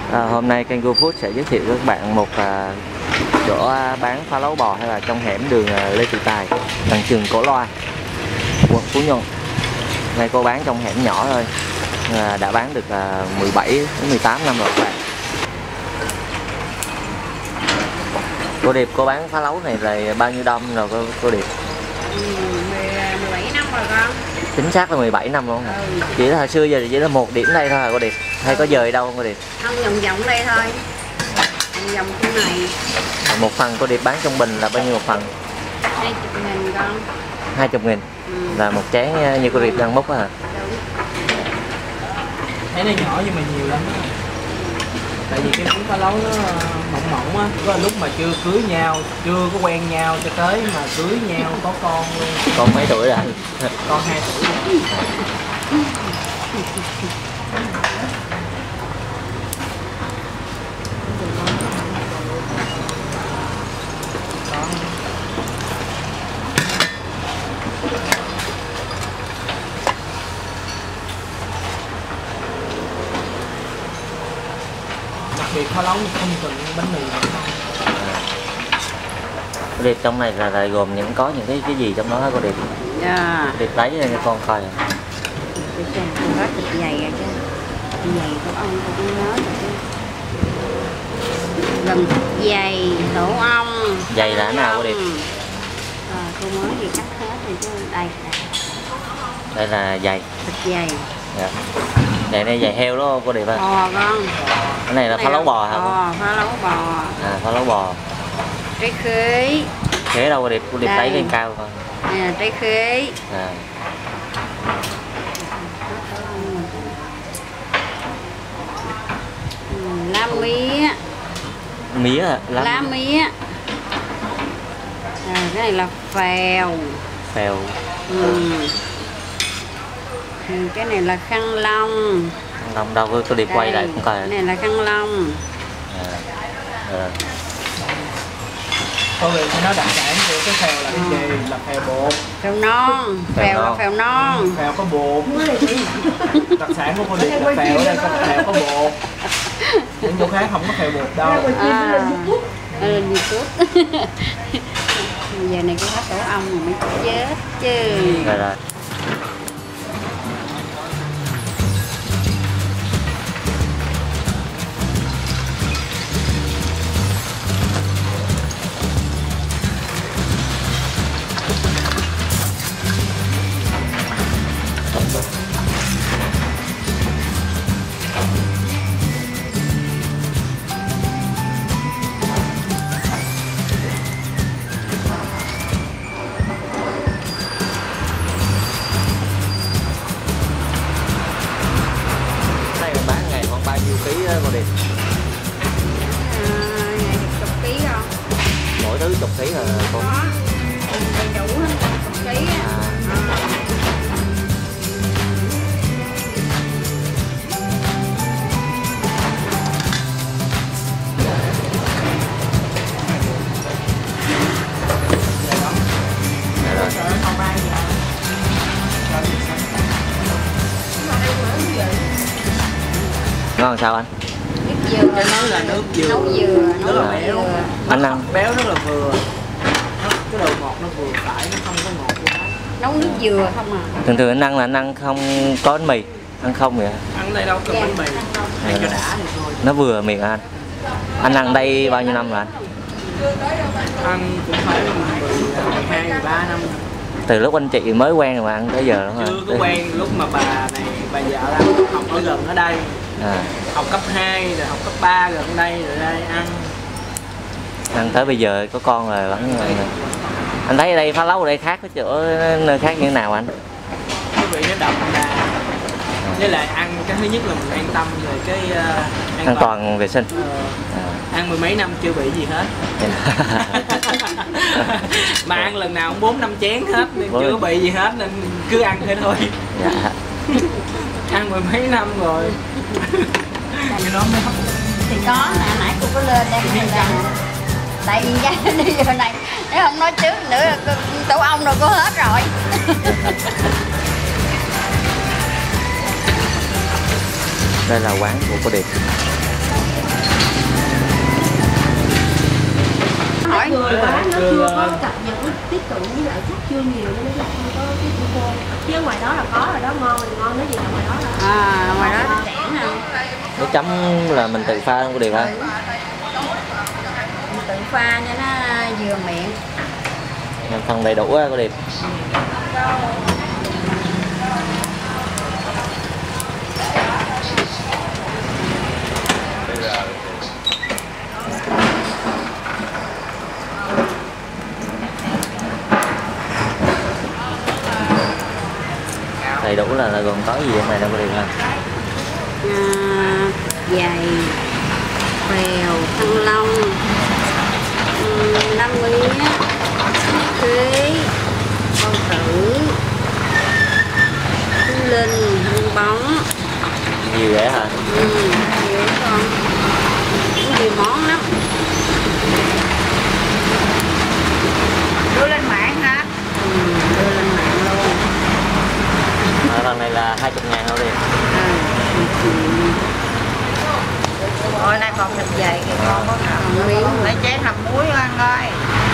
Hôm nay kênh GoFood sẽ giới thiệu với các bạn một chỗ bán phá lấu bò hay là trong hẻm đường Lê Thị Tài, gần trường Cổ Loa, quận Phú Nhuận. Này cô bán trong hẻm nhỏ thôi, đã bán được 17 đến 18 năm rồi các bạn. Cô Điệp, cô bán phá lấu này là bao nhiêu năm rồi cô Điệp? 17 năm rồi con. Chính xác là 17 năm luôn. Chỉ là hồi xưa giờ chỉ là một điểm đây thôi hả cô Điệp? Hay có dời đâu không cô Điệp? Không, vòng vòng đây thôi. Vòng khu này. Một phần cô Điệp bán trung bình là bao nhiêu một phần? 20.000 con. 20.000. Là một chén như cô Điệp đang múc á hả? Đúng. Thấy nó nhỏ nhưng mà nhiều lắm á. Tại vì cái miếng phá lấu nó mỏng mỏng á. Có lúc mà chưa cưới nhau, chưa có quen nhau cho tới mà cưới nhau có con luôn. Con mấy tuổi rồi? Con 2 tuổi. Đặc biệt phá lấu không cần bánh mì. Cô Điệp, trong này là gồm có những cái gì trong đó hả cô Điệp? Dạ. Điệp lấy cho con coi. Để xem con hết thịt dày rồi chứ. Thịt dày của ông tôi cũng nhớ rồi chứ. Gần thịt dày, tổ ong. Dày là thế nào cô Điệp? Cô mới gì cắt hết rồi chứ. Đây. Đây là dày. Thịt dày. Dạ. Dày này dày heo đúng không cô Điệp ơi? Bò con. Cái này là phá lấu bò hả cô? Phá lấu bò. Phá lấu bò. Trái khế. Khế đâu cô Điệp? Cô Điệp lấy lên cao coi. Nè, trái khế. Lá mía. Mía hả? Lá mía. Cái này là phèo. Phèo. Cái này là khăn lông. Khăn lông đâu cô Điệp quay lại cũng coi. Cái này là khăn lông. Cô Điệp thì nó đặc sản của cái phèo là cái gì? Là phèo bột. Phèo non. Phèo là phèo non. Phèo có bột. Đặc sản của cô Điệp là phèo, ở đây có phèo có bột. Những chỗ khác không có phèo bột đâu. Giờ này có hết tổ ong rồi mới chết chứ. Rồi. Bao nhiêu ký cô Điệp? Ngày 10 ký không? Mỗi thứ 10 ký hả cô? Có. Đầy đủ hết 10 ký á. Ngon sao anh? Nước dừa. Cái nói là nước dừa. Nấu dừa. Rất là béo. Anh ăn Béo rất là vừa. Cái độ ngọt nó vừa phải, nó không có ngọt quá. Nấu nước dừa không à? Thường thường anh ăn là anh ăn không có bánh mì, ăn không vậy? Ăn đây đâu có bánh mì. Ăn cho đã thì thôi. Nó vừa miệng anh. Anh ăn đây bao nhiêu năm rồi anh? Ăn cũng phải 12, 13 năm. Từ lúc anh chị mới quen rồi mà ăn tới giờ đúng không? Chưa có quen, lúc mà bà vợ đang học ở gần ở đây. Học cấp 2 rồi học cấp 3 gần đây rồi đây ăn. Ăn tới bây giờ có con rồi vẫn. Anh thấy ở đây phá lấu ở đây khác với chỗ nơi khác như thế nào anh? Cái vị nó đậm đà. Với lại ăn cái thứ nhất là mình an tâm về cái an toàn vệ sinh. Ăn 10 mấy năm chưa bị gì hết. Mà ăn lần nào cũng 4-5 chén hết nên chưa bị gì hết nên cứ ăn thế thôi. Ăn 10 mấy năm rồi. Cái đó mới hấp. Thì có nãy cô có lên đây tại vì bây giờ này nếu không nói trước nữa là tổ ong rồi có hết rồi. Đây là quán của cô Điệp. Hỏi người bán nó chưa có cập nhật tiếp cận với lại khách chưa nhiều nên nó không có cái chữ cô, chứ ở ngoài đó là có rồi đó, ngon thì ngon, nói gì ở ngoài đó là ngoài đó nó rẻ nè. Nước chấm là mình tự pha luôn cô Điệp ha. Mình tự pha cho nó vừa miệng. Nhân phần đầy đủ á cô Điệp. Đầy đủ là gồm có gì trong này đâu cô Điệp ha? Dày, bèo, thăng long, năm mía, khế, bao tử, linh, hương bóng. Nhiều vậy hả? Nhiều con, nhiều món lắm. Đưa lên mạng hả? Đưa lên mạng luôn. Lần này là 20.000 thôi đi. Rồi nay còn thịt dày kìa, con có hầm miếng, lấy chén hầm muối ăn ơi.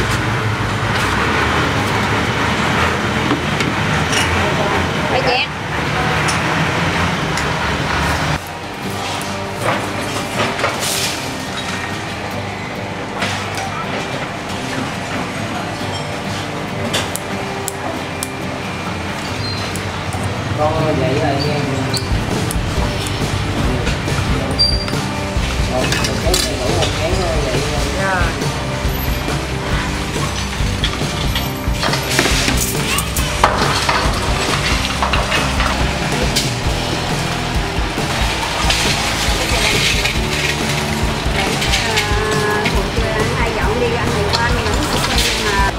Lấy chén. Con vậy là nghe một chén đầy đủ, một chén vậy. Hai dọn đi ăn thì qua những mà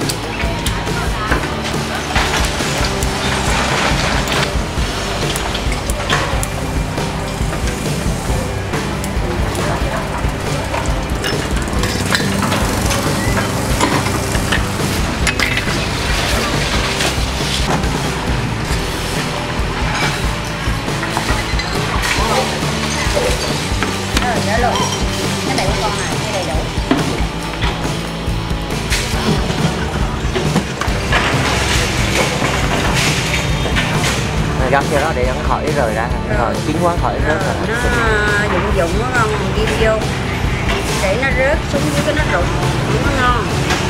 để luôn cái này của con này cái đầy đủ. Gắp cho nó để nó khỏi rời ra, rồi chín quá khỏi rớt rồi. Nó dụng dụng nó ngon, mình ghim vô để nó rớt xuống dưới cái nó rụng, nó ngon.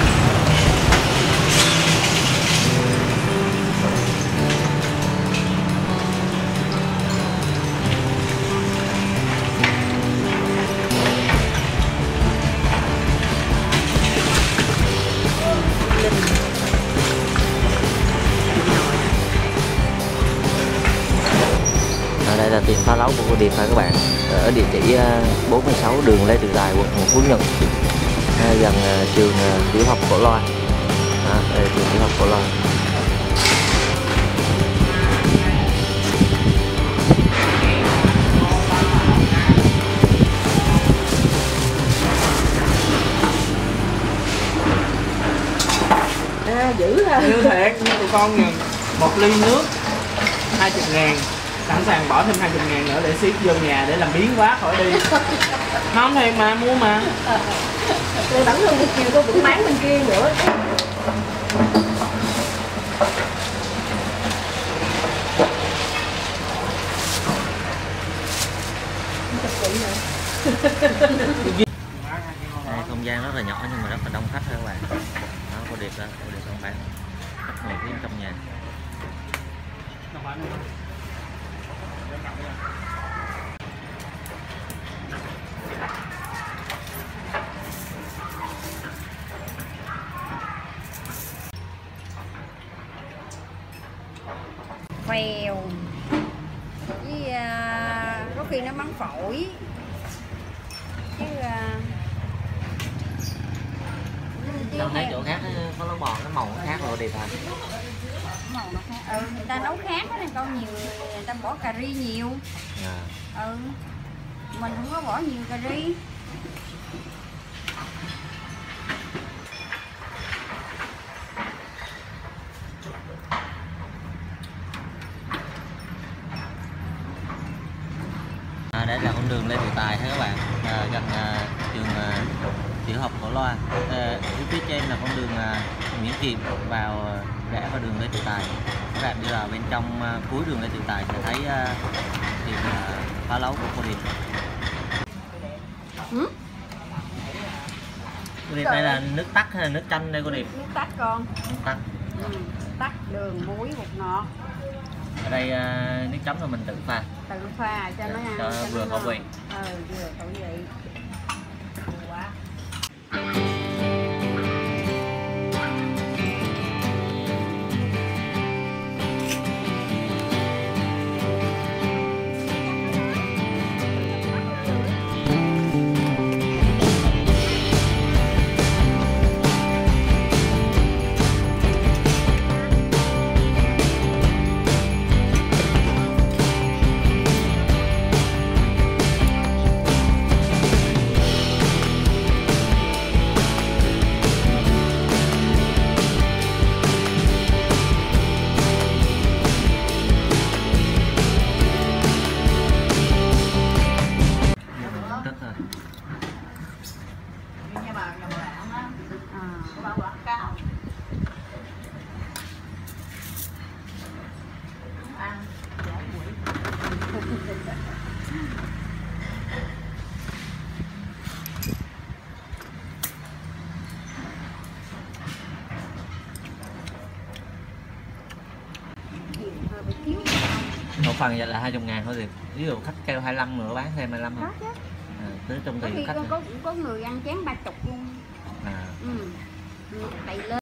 Đây là tiệm phá lấu của cô Điệp ha các bạn, ở địa chỉ 46 đường Lê Thị Tài, quận Phú Nhuận, gần trường tiểu học Cổ Loa. Đây là trường tiểu học Cổ Loa. dữ ha. Như thiệt, như tụi con nhìn một ly nước 20.000, sẵn sàng bỏ thêm 20.000 nữa để ship vô nhà để làm biến quá khỏi đi. Không thì mà mua mà. Rồi bản thân chiều tôi cũng bán bên kia nữa. Đây, không gian rất là nhỏ nhưng mà rất là đông khách ha các bạn. Đó, cô Điệp đang bán khách ngồi phía trong nhà. Phèo với có khi nó mắng phổi chứ Đâu thấy chỗ khác có lấu bò cái màu nó khác rồi Điệp hả? màu nó khác. Người ta nấu khác đó nên con nhiều người ta bỏ cà ri nhiều. Mình không có bỏ nhiều cà ri. Đây là con đường Lê Thị Tài ha các bạn. gần trường tiểu học Cổ Loa. Phía trên là con đường Nguyễn Kiệm vào rẽ vào đường Lê Thị Tài. Các bạn đi vào bên trong cuối đường Lê Thị Tài sẽ thấy tiệm phá lấu của cô Điệp. Cô Điệp, đây là nước tắc hay là nước chanh đây cô Điệp? Nước tắc con. Nước tắc. Tắc, đường, muối, bột ngọt. Ở đây nước chấm là mình tự pha. Tự pha cho nó cho vừa khẩu vị. Vừa khẩu vị. Quá. Một phần vậy là 20.000 thôi thì ví dụ khách kêu 25 nữa bán thêm 25 thôi. Tới trong Có tiền khi khách có người ăn chén 30 luôn. à. Đầy lên.